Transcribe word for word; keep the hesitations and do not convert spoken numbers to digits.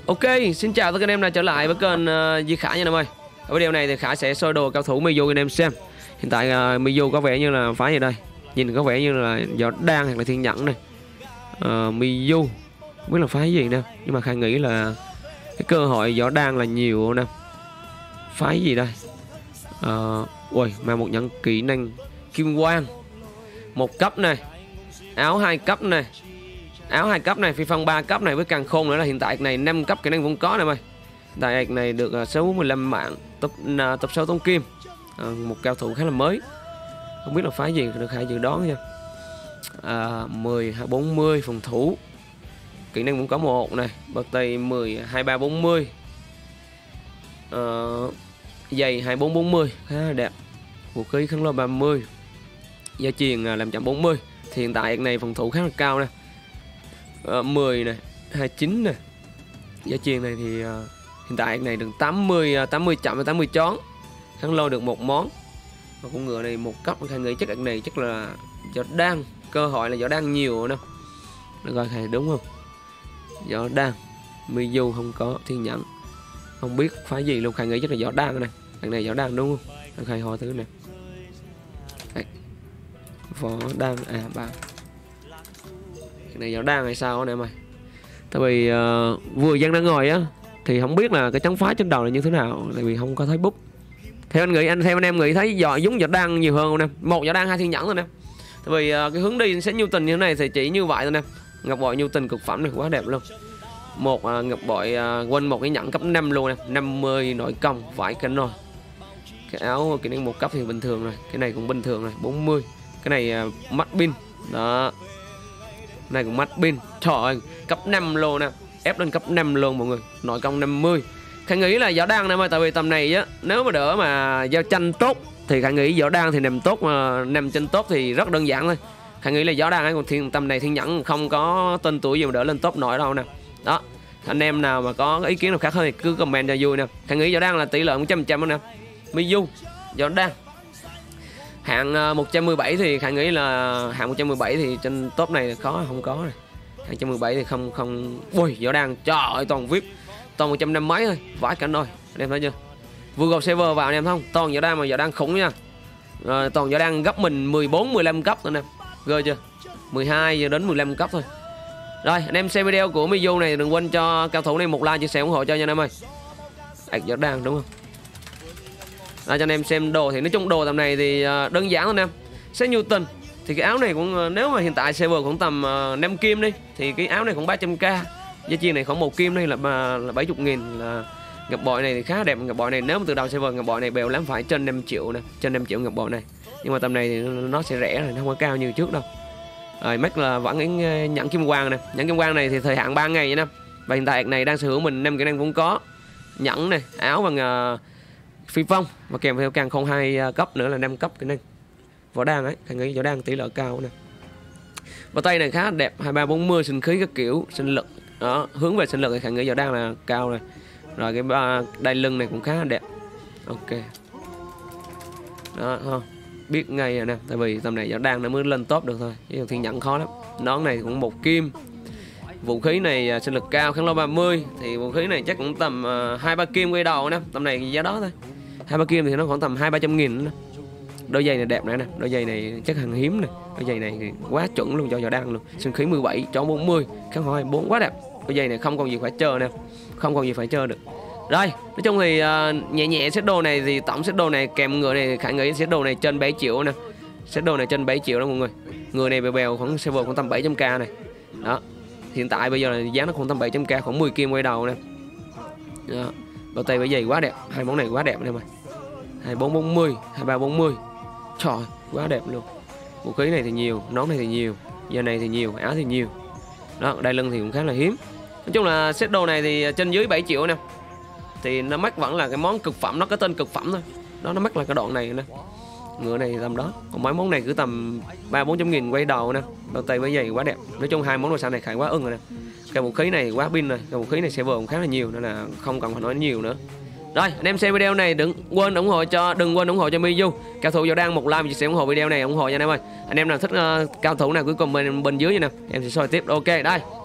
Ok, xin chào tất cả anh em đã trở lại với kênh uh, Duy Khải nha anh em ơi. Ở video này thì Khải sẽ soi đồ cao thủ Miyu cho anh em xem. Hiện tại uh, Miyu có vẻ như là phái gì đây? Nhìn có vẻ như là Võ Đan hoặc là Thiên Nhẫn này. uh, Miyu không biết là phái gì nè, nhưng mà Khải nghĩ là cái cơ hội Võ Đan là nhiều nè. Phái gì đây? uh, Ui, mà một nhận kỹ năng Kim Quang một cấp này, áo hai cấp này, áo hai cấp này, phi phong ba cấp này với càng khôn nữa là hiện tại này năm cấp kỹ năng cũng có này mày. Tại này được số mười lăm mạng, top uh, top sáu tông kim, uh, một cao thủ khá là mới, không biết là phái gì được Khải dự đoán nha. uh, mười hai bốn mươi phòng thủ, kỹ năng cũng có một này, bật tay mười hai ba bốn mươi, uh, giày hai bốn bốn mươi khá là đẹp, vũ khí kháng lôi ba mươi, gia truyền uh, làm chậm bốn mươi. Thì hiện tại này phòng thủ khá là cao nè, uh, mười này, hai mươi chín này, giá chiên này thì uh, hiện tại này được tám mươi uh, tám mươi chậm và tám mươi chón, kháng lôi được một món. Và con ngựa này một cấp, Khải nghĩ chắc này chắc là Võ Đan, cơ hội là Võ Đan nhiều nè. Được rồi Khải đúng không? Võ Đan, Miyu không có, Thiên Nhẫn không biết phái gì luôn, Khải nghĩ chắc là Võ Đan này, thằng này Võ Đan đúng không? Khải hỏi thứ này. Đây. Võ Đan à ba, cái này Võ Đan hay sao nè mày? Tại vì uh, vừa Giang đang ngồi á thì không biết là cái trắng phái trên đầu là như thế nào, tại vì không có thấy bút. Theo anh nghĩ, anh theo anh em nghĩ thấy giỏi giống Võ Đan nhiều hơn không nè? Một Võ Đan, hai Thiên Nhẫn thôi nè. Tại vì uh, cái hướng đi sẽ Newton như thế này thì chỉ như vậy thôi nè. Ngọc bội Newton cực phẩm này quá đẹp luôn. Một uh, ngọc bội uh, quên một cái nhẫn cấp năm luôn nè, năm mươi nội công, vải cánh rồi. Cái áo kỹ năng một cấp thì bình thường rồi, cái này cũng bình thường rồi, bốn mươi. Cái này uh, mắt pin đó, cái này cũng mắt pin, trời ơi, cấp năm luôn nè, ép lên cấp năm luôn mọi người, nội công năm mươi. Khải nghĩ là Võ Đan em ơi, tại vì tầm này á, nếu mà đỡ mà giao tranh tốt thì Khải nghĩ Võ Đan thì nằm tốt, mà nằm tranh tốt thì rất đơn giản thôi. Khải nghĩ là Võ Đan ấy, còn thiên tầm này Thiên Nhẫn không có tên tuổi gì mà đỡ lên top nổi đâu nè. Đó, anh em nào mà có ý kiến nào khác hơn thì cứ comment cho vui nè. Khải nghĩ Võ Đan là tỷ lệ một trăm phần trăm đó nè. Miyu, Võ Đan hạng một trăm mười bảy thì Khải nghĩ là hạng một trăm mười bảy thì trên top này có không có này. Hạng một trăm mười bảy thì không không. Ui, Võ Đan trời ơi toàn vê i pê, toàn một trăm năm mấy thôi, vãi cảnh rồi. Anh em thấy chưa? Vừa gộp server vào anh em thấy không? Toàn Võ Đan mà Võ Đan khủng nha. Rồi, toàn Võ Đan gấp mình mười bốn mười lăm cấp thôi nè. Ghê chưa? mười hai giờ đến mười lăm cấp thôi. Rồi, anh em xem video của Miyu này đừng quên cho cao thủ này một like, chia sẻ ủng hộ cho nha anh em ơi. À, Võ Đan đúng không? À, cho anh em xem đồ thì nói chung đồ tầm này thì uh, đơn giản thôi anh em. Set Newton thì cái áo này cũng uh, nếu mà hiện tại server cũng tầm uh, năm kim đi thì cái áo này cũng ba trăm k. Giá chiên này khoảng một kim đây là là bảy mươi nghìn. Là ngọc bội này thì khá đẹp, ngọc bội này nếu mà từ đầu server ngọc bội này bèo lắm phải trên năm triệu nè, trên năm triệu ngọc bội này. Nhưng mà tầm này thì nó sẽ rẻ rồi, nó không có cao như trước đâu. Rồi Max là vẫn cái nhẫn kim quang nè, nhẫn kim quang này thì thời hạn ba ngày nha. Và hiện tại này đang sở hữu mình năm kỹ năng cũng có. Nhẫn này, áo bằng uh, phi phong và kèm theo càng không hai cấp nữa là năm cấp kỹ năng. Võ Đan ấy, Khải nghĩ Võ Đan tỷ lệ cao nè. Và tay này khá đẹp, hai ba bốn mươi sinh khí các kiểu, sinh lực. Đó, hướng về sinh lực thì Khải nghĩ Võ Đan là cao này. Rồi cái ba đai lưng này cũng khá là đẹp. Ok. Đó không? Biết ngay rồi nè, tại vì tầm này Võ Đan nó mới lên top được thôi, chứ Thiên Nhẫn khó lắm. Nón này cũng một kim. Vũ khí này sinh lực cao, kháng lôi ba mươi thì vũ khí này chắc cũng tầm hai ba kim quay đầu nè, tầm này giá đó thôi. Hai ba kim thì nó khoảng tầm hai ba trăm nghìn nữa. Đôi giày này đẹp nữa nè, đôi giày này chắc hàng hiếm nè, đôi giày này thì quá chuẩn luôn cho Võ Đan luôn. Sinh khí mười bảy, chó bốn mươi, kháng hỏi bốn quá đẹp. Đôi giày này không còn gì phải chờ nè, không còn gì phải chờ được. Rồi, nói chung thì uh, nhẹ nhẹ set đồ này thì tổng set đồ này kèm ngựa này Khải nghĩ set đồ này trên bảy triệu nè. Set đồ này trên bảy triệu đó mọi người. Người này bèo bèo khoảng server khoảng tầm bảy trăm k này. Đó. Hiện tại bây giờ là giá nó khoảng tầm bảy trăm k, khoảng mười kim quay đầu nè. Đó. Bao tay với giày quá đẹp, hai món này quá đẹp nè mày. hai bốn bốn mươi, hai ba bốn mươi. Trời, quá đẹp luôn. Vũ khí này thì nhiều, nón này thì nhiều, giờ này thì nhiều, áo thì nhiều. Đó, đai lưng thì cũng khá là hiếm. Nói chung là set đồ này thì trên dưới bảy triệu nè. Thì nó mắc vẫn là cái món cực phẩm, nó có tên cực phẩm thôi. Đó, nó mắc là cái đoạn này nè. Ngựa này tầm đó. Còn mấy món này cứ tầm ba bốn trăm nghìn quay đầu nè. Bao tay với giày quá đẹp. Nói chung hai món đồ xanh này Khải quá ưng rồi nè. Cái vũ khí này quá pin rồi, cái vũ khí này server cũng khá là nhiều nên là không cần phải nói nhiều nữa. Rồi, anh em xem video này đừng quên ủng hộ cho đừng quên ủng hộ cho Miyu. Cao thủ Võ Đan một like, chia sẻ ủng hộ video này, ủng hộ nha anh em ơi. Anh em nào thích uh, cao thủ nào cuối cùng bên bên dưới nha nè. Em sẽ soi tiếp. Ok, đây.